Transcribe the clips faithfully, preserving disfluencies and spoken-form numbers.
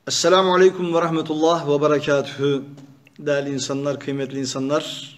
Esselamu Aleyküm ve Rahmetullah ve Berekatühü. Değerli insanlar, kıymetli insanlar.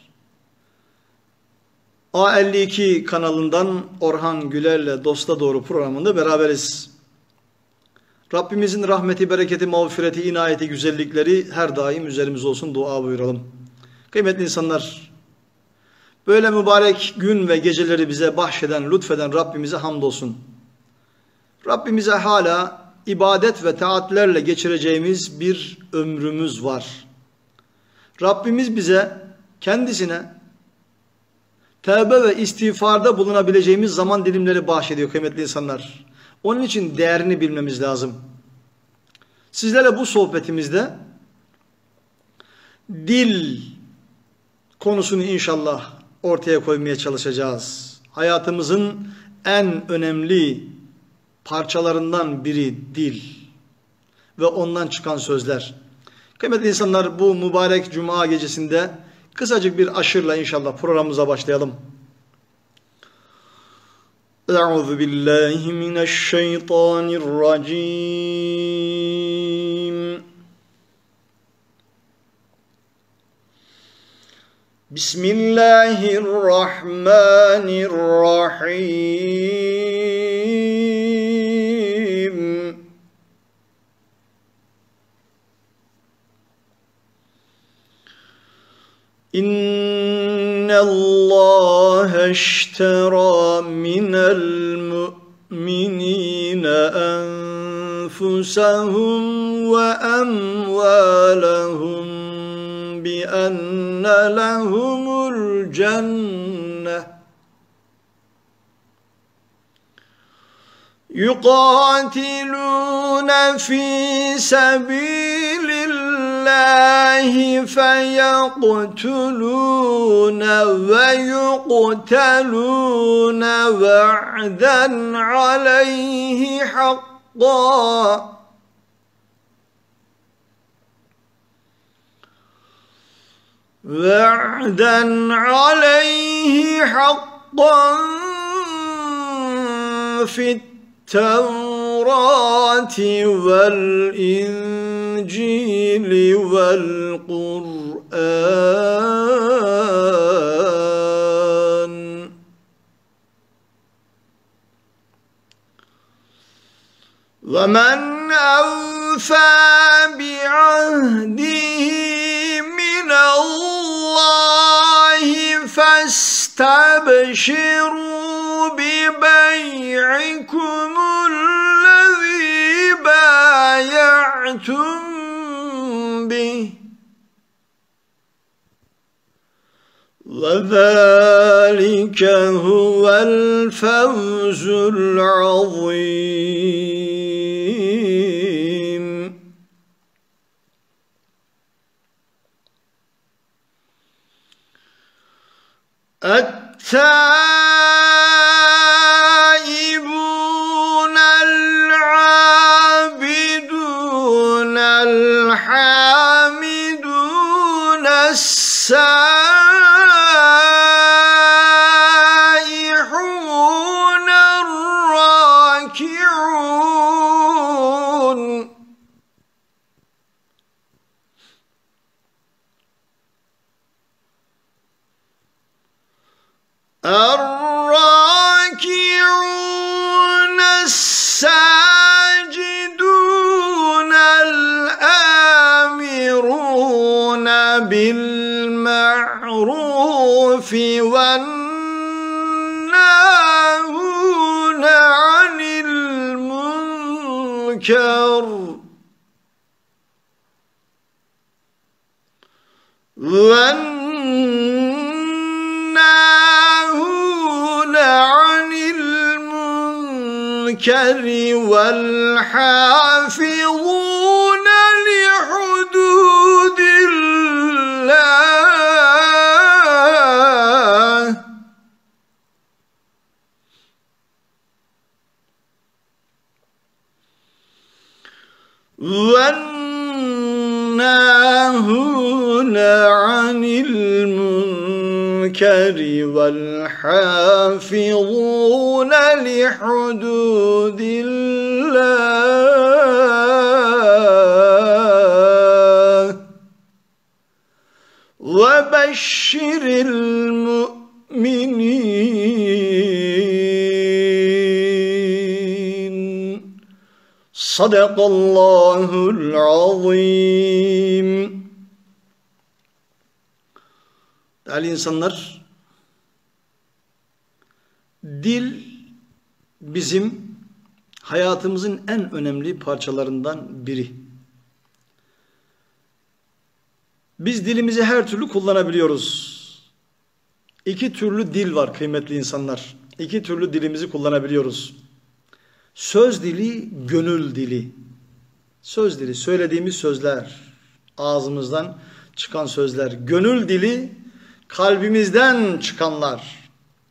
A elli iki kanalından Orhan Güler'le Dosta Doğru programında beraberiz. Rabbimizin rahmeti, bereketi, mağfireti, inayeti, güzellikleri her daim üzerimize olsun, dua buyuralım. Kıymetli insanlar, böyle mübarek gün ve geceleri bize bahşeden, lütfeden Rabbimize hamdolsun. Rabbimize hala ibadet ve taatlerle geçireceğimiz bir ömrümüz var. Rabbimiz bize kendisine tevbe ve istiğfarda bulunabileceğimiz zaman dilimleri bahşediyor kıymetli insanlar. Onun için değerini bilmemiz lazım. Sizlerle bu sohbetimizde dil konusunu inşallah ortaya koymaya çalışacağız. Hayatımızın en önemli parçalarından biri dil ve ondan çıkan sözler. Kıymetli insanlar, bu mübarek cuma gecesinde kısacık bir aşırla inşallah programımıza başlayalım. Euzu billahi mineşşeytanirracim. Bismillahirrahmanirrahim. İnnallâhe eşterâ minel mu'minîne enfusahum ve emvâlehum bi enne lehumul cenneh. Yuqatilûne fî sebîlillâhi feyeqtulûne ve yuqtelûne ve'den aleyhi haqqâ. وعدا عليه حقا في التوراة والإنجيل والقرآن ومن أوفى بعهده من الله فاستبشروا ببيعكم الذي بايعتم به وذلك هو الفوز العظيم. التائبون العابدون الحامدون السائحون الراكعون الراكعون الساجدون الآمرون بالمعروف والناهون عن المنكر والناهون عن المنكر والحافظون لحدود الله والناهون عن المنكر والحافظون لحدود الله وَبَشِّرِ الْمُؤْمِنِينَ Sadakallahul azim. Değerli insanlar, dil bizim hayatımızın en önemli parçalarından biri. Biz dilimizi her türlü kullanabiliyoruz. İki türlü dil var kıymetli insanlar. İki türlü dilimizi kullanabiliyoruz. Söz dili, gönül dili. Söz dili, söylediğimiz sözler, ağzımızdan çıkan sözler. Gönül dili, kalbimizden çıkanlar.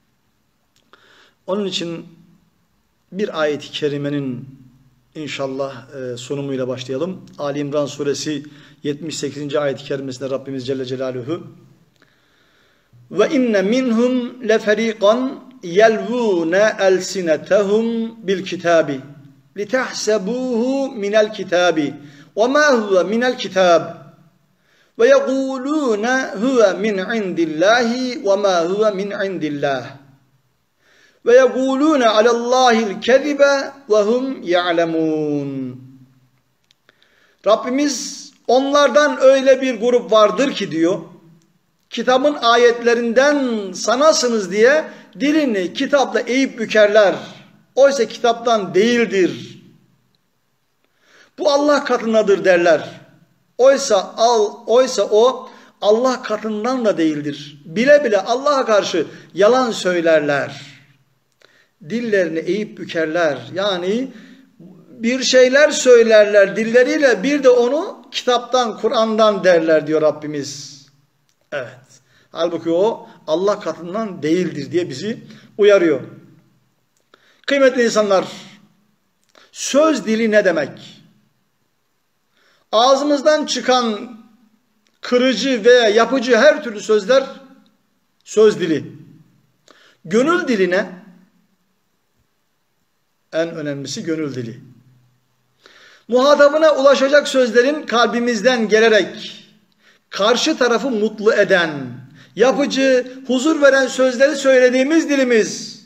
Onun için bir ayet-i kerimenin inşallah e, sunumuyla başlayalım. Ali İmran suresi yetmiş sekizinci ayet-i kerimesinde Rabbimiz Celle Celaluhu ve inne minhum leferiqan yelvûne elsinetehum bil kitabi litahsebuhu minel kitabi ve ma huve minel kitab ve yequlûne huve min indillahi ve ma huve min indillah ve yequlûne alallâhil kezibe ve hum ya'lemûn. Rabbimiz onlardan öyle bir grup vardır ki diyor, kitabın ayetlerinden sanasınız diye dilini kitapla eğip bükerler. Oysa kitaptan değildir. Bu Allah katındadır derler. Oysa al, oysa o Allah katından da değildir. Bile bile Allah'a karşı yalan söylerler. Dillerini eğip bükerler. Yani bir şeyler söylerler dilleriyle, bir de onu kitaptan, Kur'an'dan derler diyor Rabbimiz. Evet. Halbuki o Allah katından değildir diye bizi uyarıyor. Kıymetli insanlar, söz dili ne demek? Ağzımızdan çıkan kırıcı veya yapıcı her türlü sözler söz dili. Gönül dili ne? En önemlisi gönül dili. Muhatabına ulaşacak sözlerin kalbimizden gelerek karşı tarafı mutlu eden, yapıcı, huzur veren sözleri söylediğimiz dilimiz.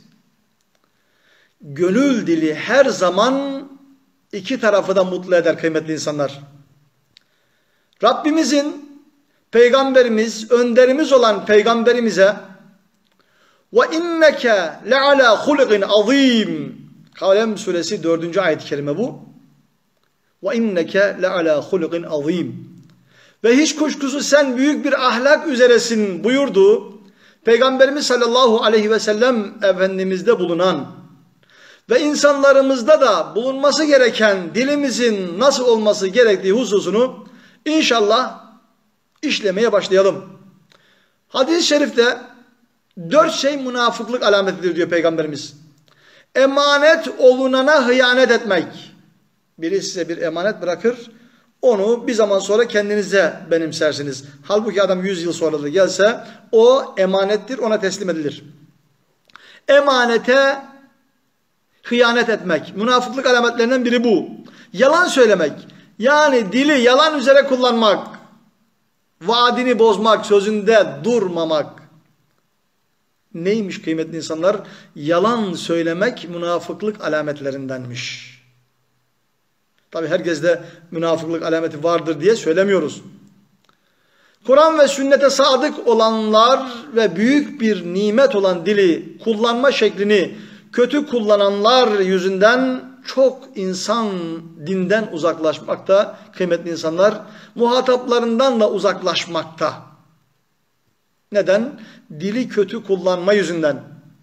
Gönül dili her zaman iki tarafı da mutlu eder kıymetli insanlar. Rabbimizin, Peygamberimiz, önderimiz olan Peygamberimize ve inneke leala hulqin azim. Kalem suresi dördüncü ayet-i kerime bu. Ve inneke leala hulqin azim. Ve hiç kuşkusuz sen büyük bir ahlak üzeresin buyurduğu Peygamberimiz sallallahu aleyhi ve sellem Efendimiz'de bulunan ve insanlarımızda da bulunması gereken dilimizin nasıl olması gerektiği hususunu inşallah işlemeye başlayalım. Hadis-i şerifte dört şey münafıklık alametidir diyor Peygamberimiz. Emanet olunana hıyanet etmek. Biri size bir emanet bırakır, onu bir zaman sonra kendinize benimsersiniz. Halbuki adam yüz yıl sonra da gelse o emanettir, ona teslim edilir. Emanete hıyanet etmek. Münafıklık alametlerinden biri bu. Yalan söylemek. Yani dili yalan üzere kullanmak. Vaadini bozmak, sözünde durmamak. Neymiş kıymetli insanlar? Yalan söylemek münafıklık alametlerindenmiş. Tabi herkeste münafıklık alameti vardır diye söylemiyoruz. Kur'an ve sünnete sadık olanlar ve büyük bir nimet olan dili kullanma şeklini kötü kullananlar yüzünden çok insan dinden uzaklaşmakta kıymetli insanlar. Muhataplarından da uzaklaşmakta. Neden? Dili kötü kullanma yüzünden.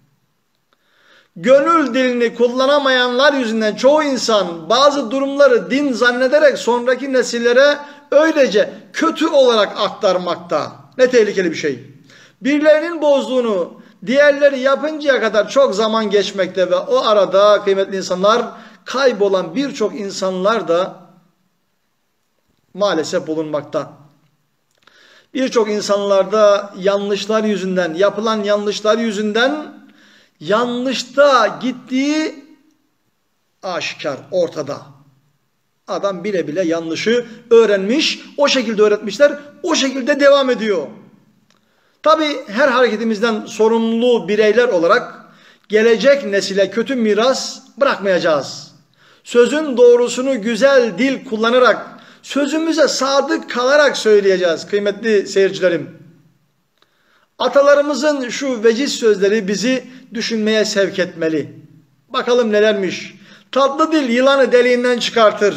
Gönül dilini kullanamayanlar yüzünden çoğu insan bazı durumları din zannederek sonraki nesillere öylece kötü olarak aktarmakta. Ne tehlikeli bir şey. Birilerinin bozduğunu diğerleri yapıncaya kadar çok zaman geçmekte ve o arada kıymetli insanlar kaybolan birçok insanlar da maalesef bulunmakta. Birçok insanlarda yanlışlar yüzünden, yapılan yanlışlar yüzünden yanlışta gittiği aşikar, ortada. Adam bile bile yanlışı öğrenmiş, o şekilde öğretmişler, o şekilde devam ediyor. Tabi her hareketimizden sorumlu bireyler olarak gelecek nesile kötü miras bırakmayacağız. Sözün doğrusunu güzel dil kullanarak, sözümüze sadık kalarak söyleyeceğiz kıymetli seyircilerim. Atalarımızın şu veciz sözleri bizi düşünmeye sevk etmeli. Bakalım nelermiş. Tatlı dil yılanı deliğinden çıkartır.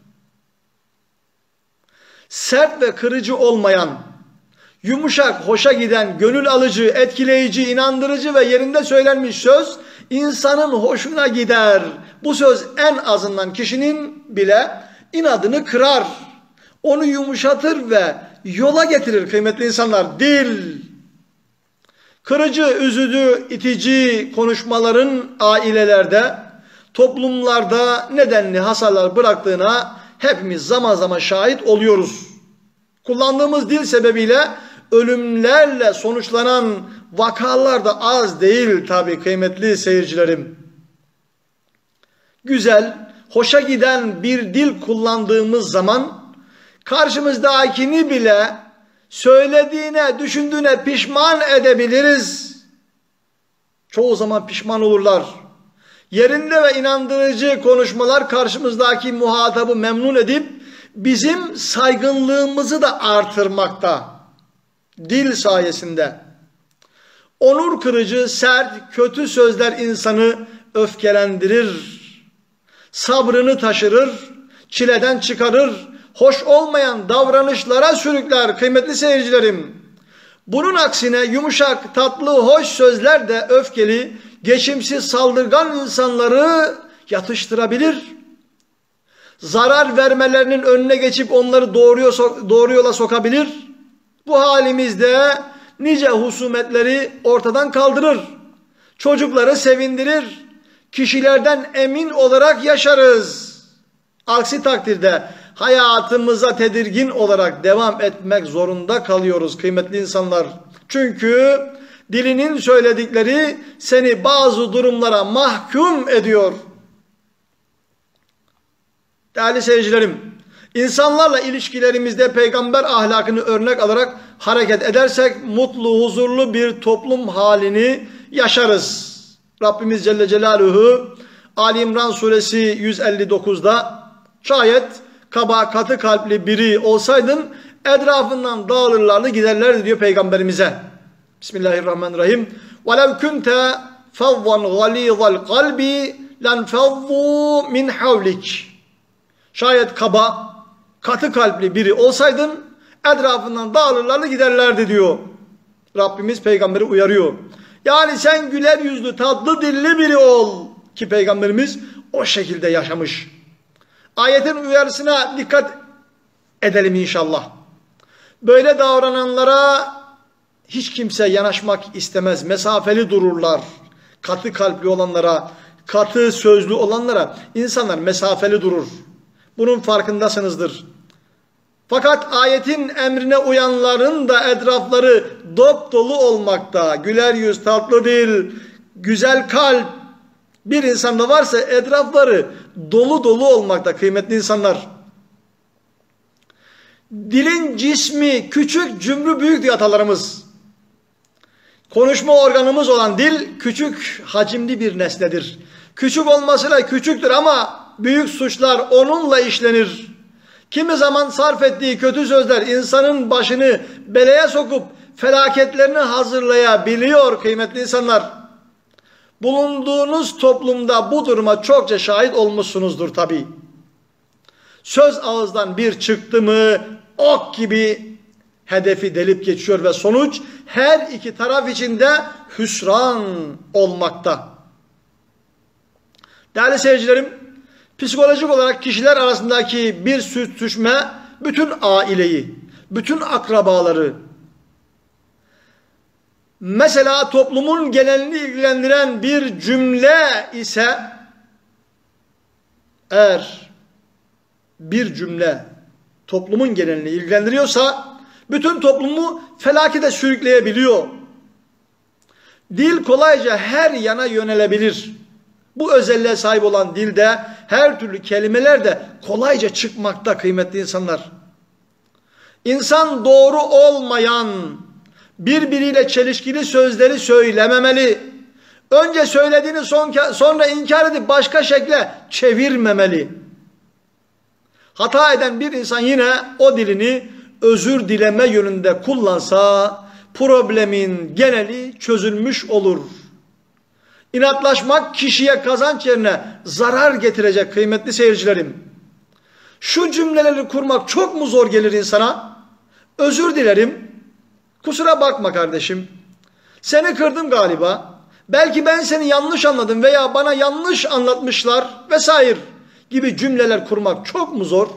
Sert ve kırıcı olmayan, yumuşak, hoşa giden, gönül alıcı, etkileyici, inandırıcı ve yerinde söylenmiş söz insanın hoşuna gider. Bu söz en azından kişinin bile inadını kırar. Onu yumuşatır ve yola getirir kıymetli insanlar. Dil. Kırıcı, üzücü, itici konuşmaların ailelerde, toplumlarda nedenli hasarlar bıraktığına hepimiz zaman zaman şahit oluyoruz. Kullandığımız dil sebebiyle ölümlerle sonuçlanan vakalar da az değil tabii kıymetli seyircilerim. Güzel, hoşa giden bir dil kullandığımız zaman karşımızdakini bile söylediğine, düşündüğüne pişman edebiliriz. Çoğu zaman pişman olurlar. Yerinde ve inandırıcı konuşmalar karşımızdaki muhatabı memnun edip bizim saygınlığımızı da artırmakta. Dil sayesinde. Onur kırıcı, sert, kötü sözler insanı öfkelendirir. Sabrını taşırır, çileden çıkarır, hoş olmayan davranışlara sürükler kıymetli seyircilerim. Bunun aksine yumuşak, tatlı, hoş sözler de öfkeli, geçimsiz, saldırgan insanları yatıştırabilir. Zarar vermelerinin önüne geçip onları doğru yola sokabilir. Bu halimizde nice husumetleri ortadan kaldırır. Çocukları sevindirir. Kişilerden emin olarak yaşarız. Aksi takdirde hayatımıza tedirgin olarak devam etmek zorunda kalıyoruz kıymetli insanlar. Çünkü dilinin söyledikleri seni bazı durumlara mahkum ediyor. Değerli seyircilerim, insanlarla ilişkilerimizde peygamber ahlakını örnek alarak hareket edersek mutlu, huzurlu bir toplum halini yaşarız. Rabbimiz Celle Celaluhu Ali İmran suresi yüz elli dokuzda şayet kaba, katı kalpli biri olsaydın etrafından dağılırlardı giderlerdi diyor peygamberimize. Bismillahirrahmanirrahim. وَلَوْ كُنْتَ فَضًّا غَلِيظَ الْقَلْبِ لَنْفَضُّوا مِنْ حَوْلِكَ. Şayet kaba, katı kalpli biri olsaydın etrafından dağılırlardı giderlerdi diyor. Rabbimiz peygamberi uyarıyor. Yani sen güler yüzlü, tatlı dilli biri ol. Ki peygamberimiz o şekilde yaşamış. Ayetin uyarısına dikkat edelim inşallah. Böyle davrananlara hiç kimse yanaşmak istemez. Mesafeli dururlar. Katı kalpli olanlara, katı sözlü olanlara insanlar mesafeli durur. Bunun farkındasınızdır. Fakat ayetin emrine uyanların da etrafları dop dolu olmakta. Güler yüz, tatlı dil, güzel kalp bir insanda varsa etrafları dolu dolu olmakta kıymetli insanlar. Dilin cismi küçük, cümrü büyük diyor atalarımız. Konuşma organımız olan dil küçük hacimli bir nesnedir. Küçük olmasıyla küçüktür ama büyük suçlar onunla işlenir. Kimi zaman sarf ettiği kötü sözler insanın başını belaya sokup felaketlerini hazırlayabiliyor kıymetli insanlar. Bulunduğunuz toplumda bu duruma çokça şahit olmuşsunuzdur tabii. Söz ağızdan bir çıktı mı ok gibi hedefi delip geçiyor ve sonuç her iki taraf için de hüsran olmakta. Değerli seyircilerim, psikolojik olarak kişiler arasındaki bir sürtüşme bütün aileyi, bütün akrabaları, mesela toplumun genelini ilgilendiren bir cümle ise eğer bir cümle toplumun genelini ilgilendiriyorsa bütün toplumu felakete sürükleyebiliyor. Dil kolayca her yana yönelebilir. Bu özelliğe sahip olan dilde her türlü kelimeler de kolayca çıkmakta kıymetli insanlar. İnsan doğru olmayan, birbiriyle çelişkili sözleri söylememeli. Önce söylediğini son, sonra inkar edip başka şekle çevirmemeli. Hata eden bir insan yine o dilini özür dileme yönünde kullansa problemin geneli çözülmüş olur. İnatlaşmak kişiye kazanç yerine zarar getirecek kıymetli seyircilerim. Şu cümleleri kurmak çok mu zor gelir insana? Özür dilerim. Kusura bakma kardeşim. Seni kırdım galiba. Belki ben seni yanlış anladım veya bana yanlış anlatmışlar vesaire gibi cümleler kurmak çok mu zor?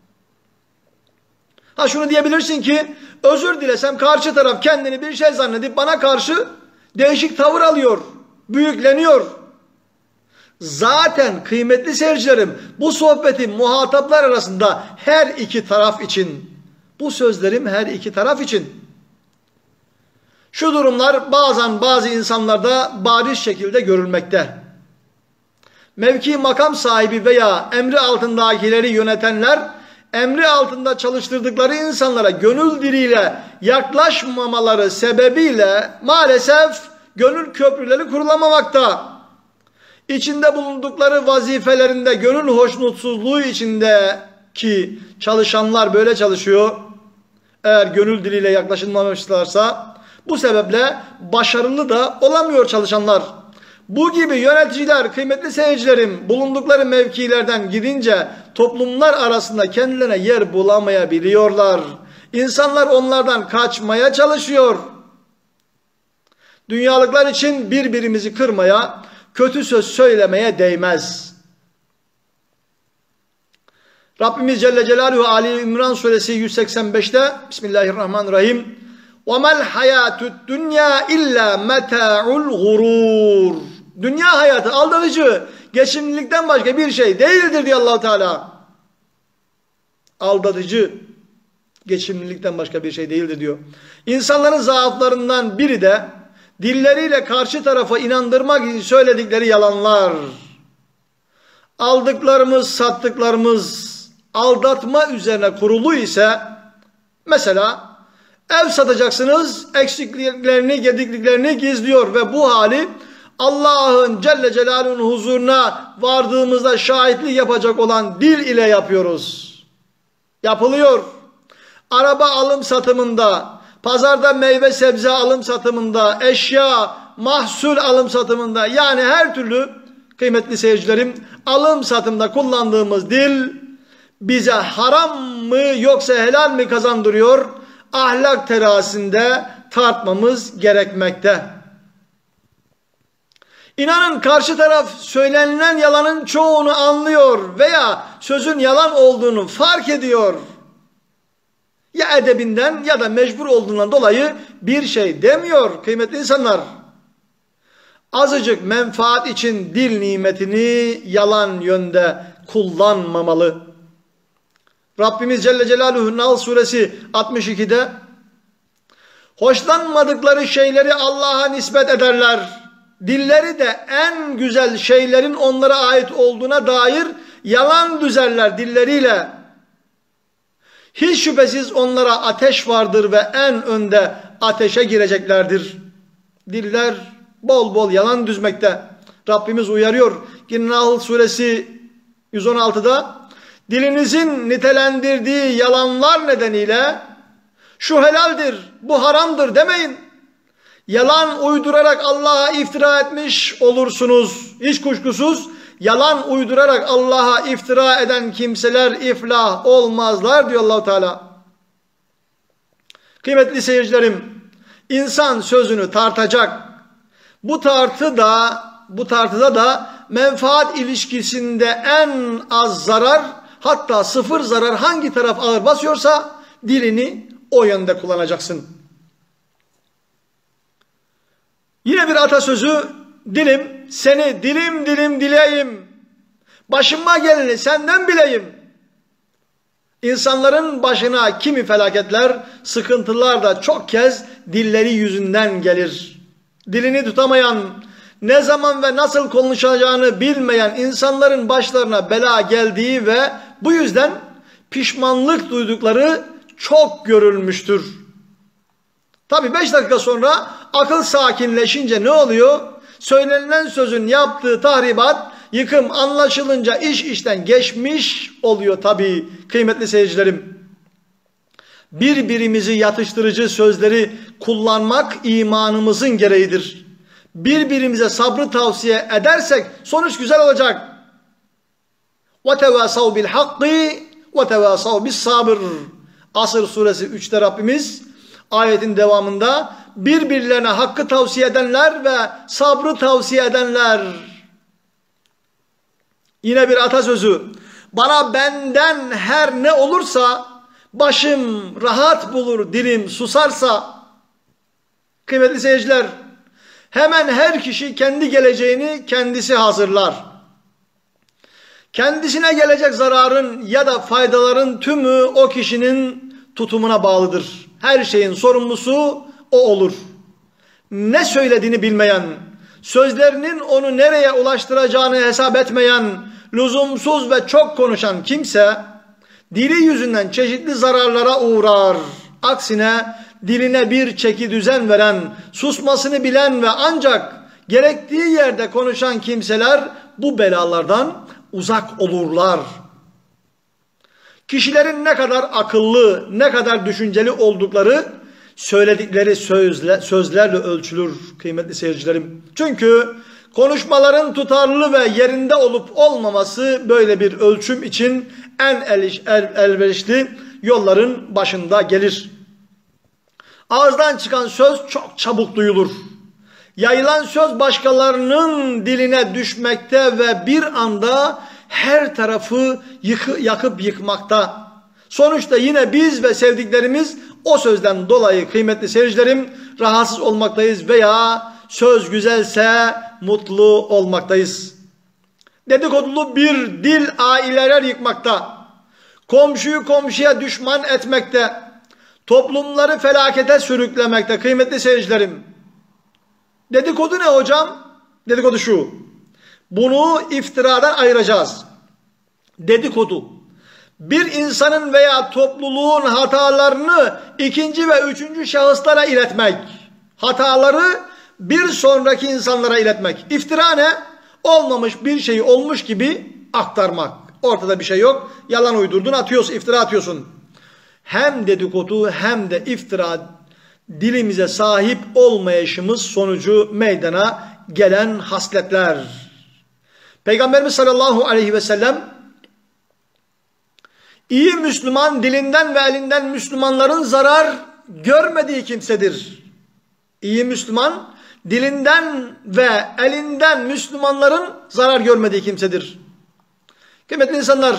Ha şunu diyebilirsin ki özür dilesem karşı taraf kendini bir şey zannedip bana karşı değişik tavır alıyor, büyükleniyor. Zaten kıymetli seyircilerim bu sohbetin muhataplar arasında her iki taraf için, bu sözlerim her iki taraf için. Şu durumlar bazen bazı insanlarda bariz şekilde görülmekte. Mevki makam sahibi veya emri altındakileri yönetenler, emri altında çalıştırdıkları insanlara gönül diliyle yaklaşmamaları sebebiyle maalesef gönül köprüleri kurulamamakta. İçinde bulundukları vazifelerinde gönül hoşnutsuzluğu içindeki çalışanlar böyle çalışıyor. Eğer gönül diliyle yaklaşılmamışlarsa bu sebeple başarılı da olamıyor çalışanlar. Bu gibi yöneticiler kıymetli seyircilerim bulundukları mevkilerden gidince toplumlar arasında kendilerine yer bulamayabiliyorlar. İnsanlar onlardan kaçmaya çalışıyor. Dünyalıklar için birbirimizi kırmaya, kötü söz söylemeye değmez. Rabbimiz Celle Celaluhu Ali İmran suresi yüz seksen beşte Bismillahirrahmanirrahim وَمَا الْحَيَاتُ الدُّنْيَا اِلَّا مَتَاعُ الْغُرُورِ Dünya hayatı aldatıcı, geçimlilikten başka bir şey değildir diyor Allah-u Teala. Aldatıcı, geçimlilikten başka bir şey değildir diyor. İnsanların zaaflarından biri de dilleriyle karşı tarafa inandırmak için söyledikleri yalanlar. Aldıklarımız, sattıklarımız aldatma üzerine kurulu ise mesela ev satacaksınız, eksikliklerini, gedikliklerini gizliyor ve bu hali Allah'ın Celle Celaluhu'nun huzuruna vardığımızda şahitlik yapacak olan dil ile yapıyoruz. Yapılıyor. Araba alım satımında, pazarda meyve sebze alım satımında, eşya, mahsul alım satımında yani her türlü kıymetli seyircilerim alım satımda kullandığımız dil bize haram mı yoksa helal mi kazandırıyor? Ahlak terazisinde tartmamız gerekmekte. İnanın karşı taraf söylenilen yalanın çoğunu anlıyor veya sözün yalan olduğunu fark ediyor. Ya edebinden ya da mecbur olduğundan dolayı bir şey demiyor kıymetli insanlar. Azıcık menfaat için dil nimetini yalan yönde kullanmamalı. Rabbimiz Celle Celaluhu Nahl suresi altmış ikide hoşlanmadıkları şeyleri Allah'a nispet ederler. Dilleri de en güzel şeylerin onlara ait olduğuna dair yalan düzerler dilleriyle. Hiç şüphesiz onlara ateş vardır ve en önde ateşe gireceklerdir. Diller bol bol yalan düzmekte. Rabbimiz uyarıyor. Yine Nahl suresi yüz on altıda dilinizin nitelendirdiği yalanlar nedeniyle şu helaldir, bu haramdır demeyin. Yalan uydurarak Allah'a iftira etmiş olursunuz. Hiç kuşkusuz yalan uydurarak Allah'a iftira eden kimseler iflah olmazlar diyor Allah-u Teala. Kıymetli seyircilerim, insan sözünü tartacak. Bu tartıda, bu tartıda da menfaat ilişkisinde en az zarar, hatta sıfır zarar hangi taraf ağır basıyorsa dilini o yönde kullanacaksın. Yine bir atasözü, dilim seni dilim dilim dileyim, başıma geleni senden bileyim. İnsanların başına kimi felaketler, sıkıntılar da çok kez dilleri yüzünden gelir. Dilini tutamayan, ne zaman ve nasıl konuşacağını bilmeyen insanların başlarına bela geldiği ve bu yüzden pişmanlık duydukları çok görülmüştür. Tabi beş dakika sonra akıl sakinleşince ne oluyor? Söylenilen sözün yaptığı tahribat, yıkım anlaşılınca iş işten geçmiş oluyor tabi kıymetli seyircilerim. Birbirimizi yatıştırıcı sözleri kullanmak imanımızın gereğidir. Birbirimize sabrı tavsiye edersek sonuç güzel olacak. وَتَوَاسَوْ بِالْحَقِّ وَتَوَاسَوْ بِالصَّبْرِ. Asr suresi üçte Rabbimiz ayetin devamında birbirlerine hakkı tavsiye edenler ve sabrı tavsiye edenler. Yine bir atasözü. Bana benden her ne olursa başım rahat bulur, dilim susarsa. Kıymetli seyirciler, hemen her kişi kendi geleceğini kendisi hazırlar. Kendisine gelecek zararın ya da faydaların tümü o kişinin tutumuna bağlıdır. Her şeyin sorumlusu o olur. Ne söylediğini bilmeyen, sözlerinin onu nereye ulaştıracağını hesap etmeyen, lüzumsuz ve çok konuşan kimse dili yüzünden çeşitli zararlara uğrar. Aksine diline bir çeki düzen veren, susmasını bilen ve ancak gerektiği yerde konuşan kimseler bu belalardan uzak olurlar. Kişilerin ne kadar akıllı, ne kadar düşünceli oldukları söyledikleri sözle, sözlerle ölçülür kıymetli seyircilerim. Çünkü konuşmaların tutarlı ve yerinde olup olmaması böyle bir ölçüm için en el, el, elverişli yolların başında gelir. Ağızdan çıkan söz çok çabuk duyulur. Yayılan söz başkalarının diline düşmekte ve bir anda her tarafı yıkı, yakıp yıkmakta. Sonuçta yine biz ve sevdiklerimiz o sözden dolayı kıymetli seyircilerim rahatsız olmaktayız veya söz güzelse mutlu olmaktayız. Dedikodulu bir dil aileler yıkmakta. Komşuyu komşuya düşman etmekte. Toplumları felakete sürüklemekte kıymetli seyircilerim. Dedikodu ne hocam? Dedikodu şu. Bunu iftiradan ayıracağız. Dedikodu, bir insanın veya topluluğun hatalarını ikinci ve üçüncü şahıslara iletmek. Hataları bir sonraki insanlara iletmek. İftira ne? Olmamış bir şeyi olmuş gibi aktarmak. Ortada bir şey yok. Yalan uydurdun, atıyorsun, iftira atıyorsun. Hem dedikodu hem de iftira dilimize sahip olmayışımız sonucu meydana gelen hasletler. Peygamberimiz sallallahu aleyhi ve sellem iyi Müslüman dilinden ve elinden Müslümanların zarar görmediği kimsedir. İyi Müslüman dilinden ve elinden Müslümanların zarar görmediği kimsedir. Kıymetli insanlar,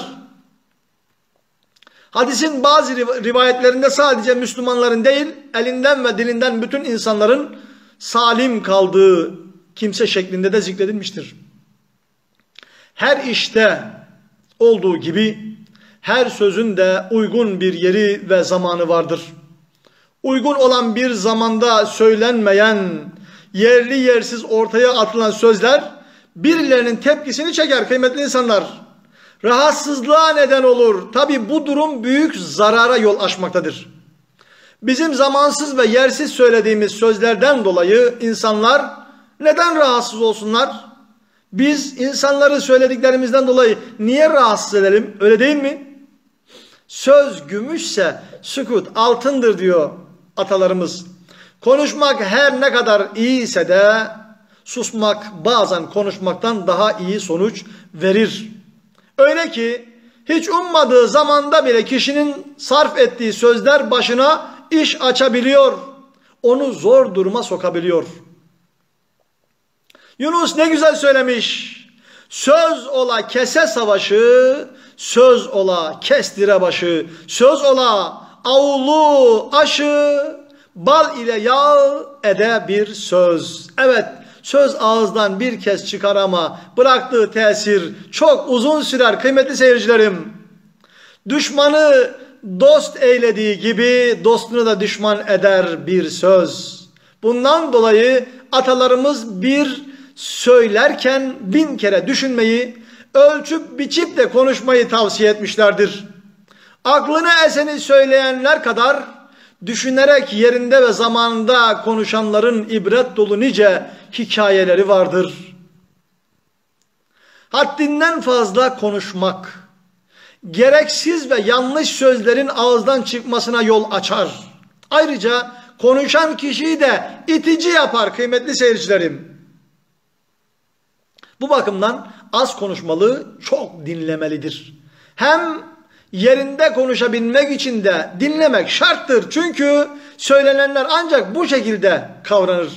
hadisin bazı rivayetlerinde sadece Müslümanların değil, elinden ve dilinden bütün insanların salim kaldığı kimse şeklinde de zikredilmiştir. Her işte olduğu gibi her sözün de uygun bir yeri ve zamanı vardır. Uygun olan bir zamanda söylenmeyen, yerli yersiz ortaya atılan sözler birilerinin tepkisini çeker kıymetli insanlar. Rahatsızlığa neden olur. Tabi bu durum büyük zarara yol açmaktadır. Bizim zamansız ve yersiz söylediğimiz sözlerden dolayı insanlar neden rahatsız olsunlar? Biz insanları söylediklerimizden dolayı niye rahatsız edelim? Öyle değil mi? Söz gümüşse sükut altındır diyor atalarımız. Konuşmak her ne kadar iyiyse de susmak bazen konuşmaktan daha iyi sonuç verir. Öyle ki hiç ummadığı zamanda bile kişinin sarf ettiği sözler başına iş açabiliyor. Onu zor duruma sokabiliyor. Yunus ne güzel söylemiş. Söz ola kese savaşı, söz ola kestire başı, söz ola avlu aşı, bal ile yağ ede bir söz. Evet, söz ağızdan bir kez çıkar ama bıraktığı tesir çok uzun sürer kıymetli seyircilerim. Düşmanı dost eylediği gibi dostunu da düşman eder bir söz. Bundan dolayı atalarımız bir söylerken bin kere düşünmeyi, ölçüp biçip de konuşmayı tavsiye etmişlerdir. Aklına eseni söyleyenler kadar düşünerek yerinde ve zamanında konuşanların ibret dolu nice hikayeleri vardır. Haddinden fazla konuşmak, gereksiz ve yanlış sözlerin ağızdan çıkmasına yol açar. Ayrıca konuşan kişiyi de itici yapar kıymetli seyircilerim. Bu bakımdan az konuşmalı, çok dinlemelidir. Hem yerinde konuşabilmek için de dinlemek şarttır. Çünkü söylenenler ancak bu şekilde kavranır.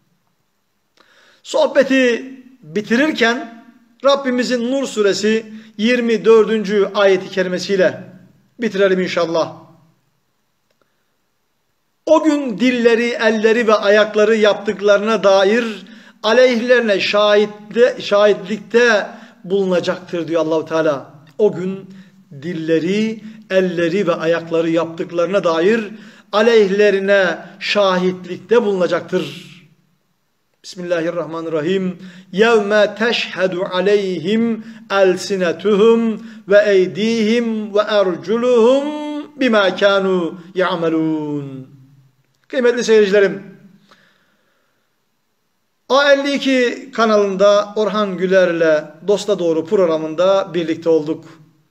Sohbeti bitirirken Rabbimizin Nur suresi yirmi dördüncü ayeti kerimesiyle bitirelim inşallah. O gün dilleri, elleri ve ayakları yaptıklarına dair aleyhlerine şahitde, şahitlikte bulunacaktır diyor Allah-u Teala. O gün dilleri, elleri ve ayakları yaptıklarına dair aleyhlerine şahitlikte bulunacaktır. Bismillahirrahmanirrahim. Yevme teşhedü aleyhim elsinetuhum ve eydihim ve erculuhum bima kanu ya'melun. Kıymetli seyircilerim, A elli iki kanalında Orhan Güler'le Dosta Doğru programında birlikte olduk.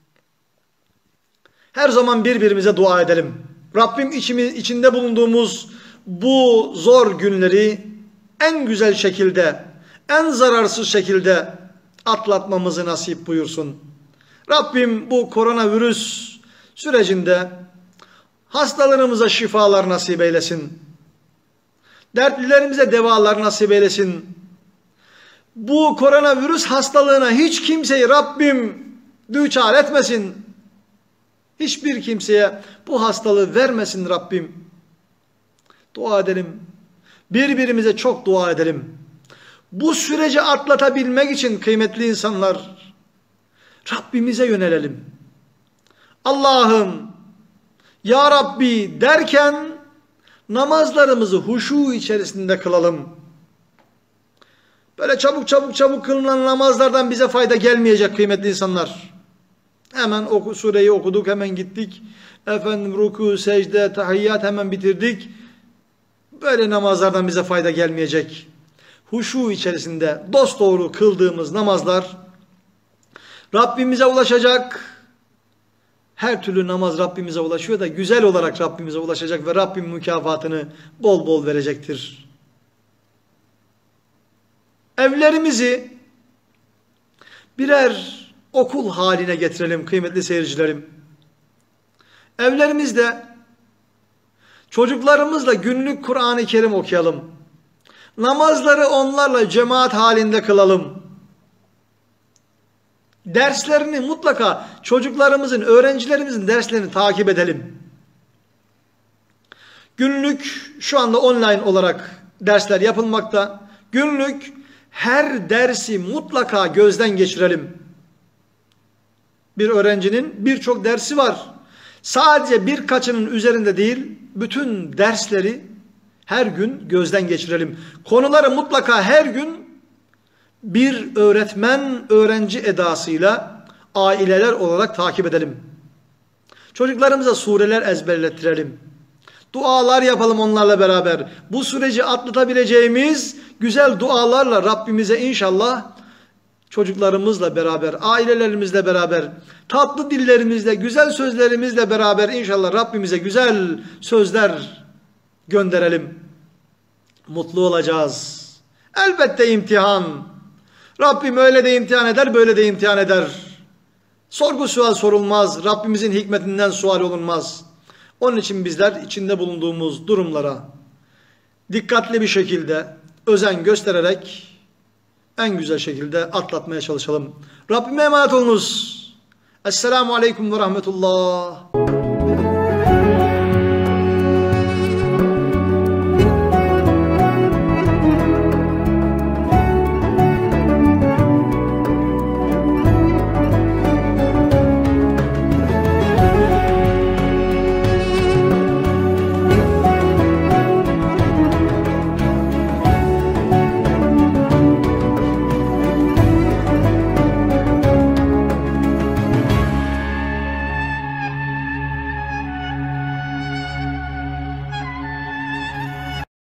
Her zaman birbirimize dua edelim. Rabbim içimiz, içinde bulunduğumuz bu zor günleri en güzel şekilde, en zararsız şekilde atlatmamızı nasip buyursun. Rabbim bu koronavirüs sürecinde hastalarımıza şifalar nasip eylesin. Dertlilerimize devalar nasip eylesin. Bu koronavirüs hastalığına hiç kimseyi Rabbim düçar etmesin. Hiçbir kimseye bu hastalığı vermesin Rabbim. Dua edelim. Birbirimize çok dua edelim. Bu süreci atlatabilmek için kıymetli insanlar, Rabbimize yönelelim. Allah'ım, Ya Rabbi derken namazlarımızı huşu içerisinde kılalım. Böyle çabuk çabuk çabuk kılınan namazlardan bize fayda gelmeyecek kıymetli insanlar. Hemen oku, sureyi okuduk, hemen gittik. Efendim ruku, secde, tahiyyat hemen bitirdik. Böyle namazlardan bize fayda gelmeyecek. Huşu içerisinde dosdoğru kıldığımız namazlar Rabbimize ulaşacak. Her türlü namaz Rabbimize ulaşıyor da güzel olarak Rabbimize ulaşacak ve Rabbim mükafatını bol bol verecektir. Evlerimizi birer okul haline getirelim kıymetli seyircilerim. Evlerimizde çocuklarımızla günlük Kur'an-ı Kerim okuyalım. Namazları onlarla cemaat halinde kılalım. Derslerini mutlaka çocuklarımızın, öğrencilerimizin derslerini takip edelim. Günlük şu anda online olarak dersler yapılmakta. Günlük her dersi mutlaka gözden geçirelim. Bir öğrencinin birçok dersi var. Sadece birkaçının üzerinde değil, bütün dersleri her gün gözden geçirelim. Konuları mutlaka her gün bir öğretmen öğrenci edasıyla aileler olarak takip edelim. Çocuklarımıza sureler ezberlettirelim. Dualar yapalım onlarla beraber. Bu süreci atlatabileceğimiz güzel dualarla Rabbimize inşallah çocuklarımızla beraber, ailelerimizle beraber, tatlı dillerimizle, güzel sözlerimizle beraber inşallah Rabbimize güzel sözler gönderelim. Mutlu olacağız. Elbette imtihan. Rabbim öyle de imtihan eder, böyle de imtihan eder. Sorgu sual sorulmaz. Rabbimizin hikmetinden sual olunmaz. Onun için bizler içinde bulunduğumuz durumlara dikkatli bir şekilde özen göstererek en güzel şekilde atlatmaya çalışalım. Rabbime emanet olunuz. Esselamu Aleyküm ve Rahmetullah.